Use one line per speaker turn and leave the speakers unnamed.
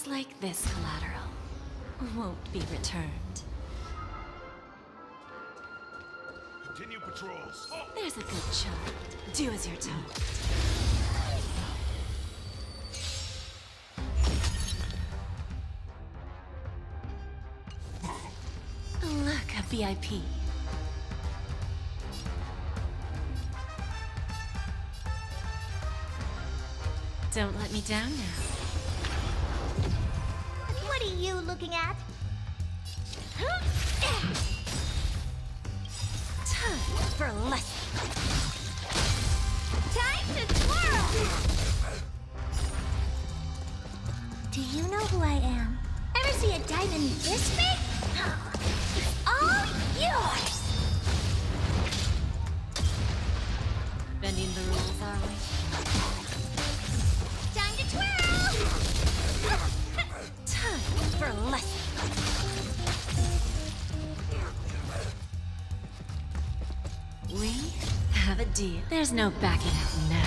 Looks like this collateral won't be returned.
Continue patrols.
There's a good child. Do as you're told. Look, a VIP. Don't let me down now.
What are you looking at?
Time for a lesson.
Time to twirl! Do you know who I am? Ever see a diamond this big? It's all yours!
Bending the rules, are we?
Time to twirl!
Time for a lesson. We have a deal. There's no backing out now.